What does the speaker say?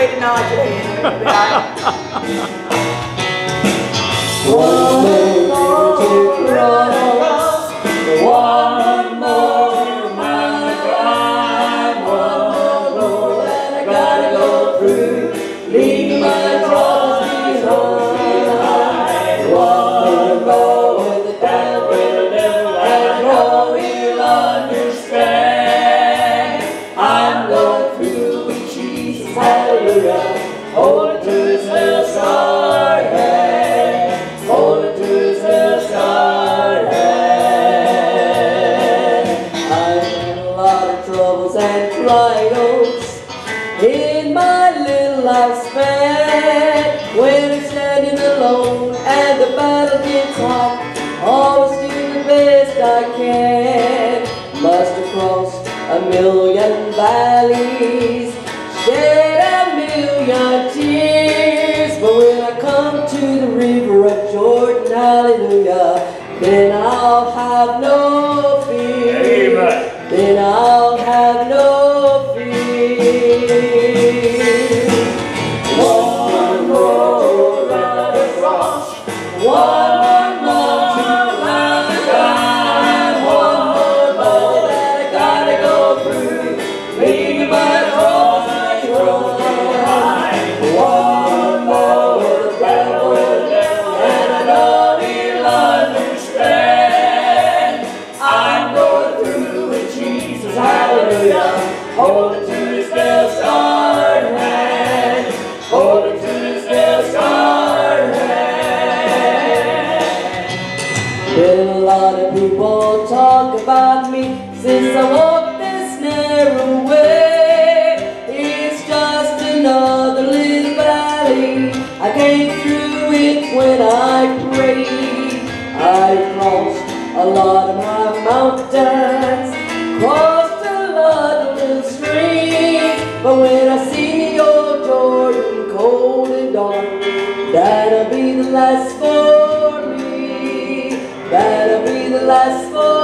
way to nod your head. One more to cross, one more mile to climb, one more that I gotta go through, leave my troubles behind. One more with the devil, and all he'll understand. I'm going through with Jesus, hallelujah, holding to his little scarred hand, holding to his little scarred hand. I've had a lot of troubles and trials in my little lifespan. When I'm standing alone and the battle gets hot, always do the best I can. Must have crossed a million valleys, shed a million tears, but when I come to the river of Jordan, hallelujah, then I'll have no fear. Amen. Then I'll have no fear. One more round across, one more to climb, one more boat that I gotta go through, leaving my troubles behind. One more with the devil, and I know he'll understand. I'm going through with Jesus, hallelujah, holding to his nail-scarred hand, holding to his nail-scarred hand. Been a lot of people talk about me since I walked this narrow way. It's just another little valley. I came through it when I prayed. I crossed a lot of my mountains, crossed a lot of little streams, but when I see old Jordan cold and dark, that'll be the last for me. That'll be the last for